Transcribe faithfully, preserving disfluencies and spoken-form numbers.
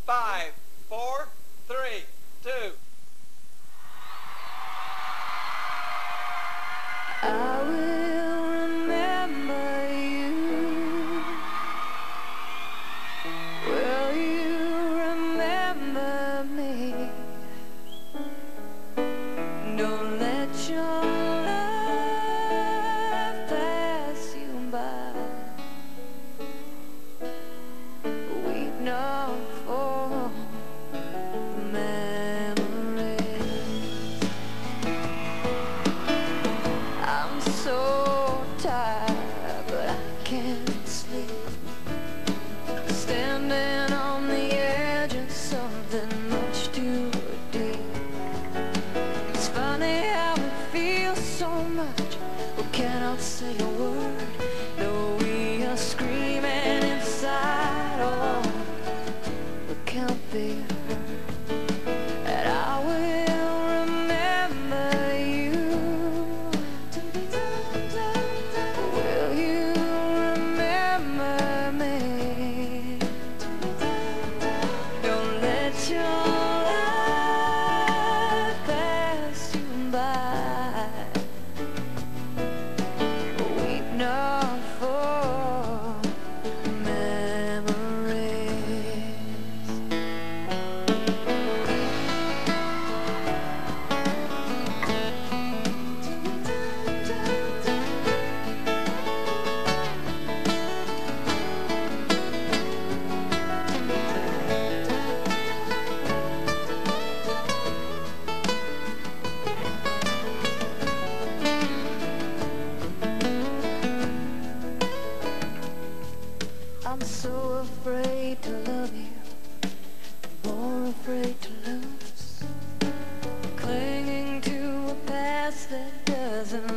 Five, four, three, two. I will remember you. Will you remember me? Don't let your love pass you by. Weep not for memories. I'm so tired, but I can't sleep. Standing on the edge of something much too deep. It's funny how it feels so much. We cannot say a word, though we are screaming inside. Oh, we can't be heard. And I will remember you. Will you remember me? Don't let your life pass you by. Weep not for memories. I'm so afraid to love you, more afraid to lose, clinging to a past that doesn't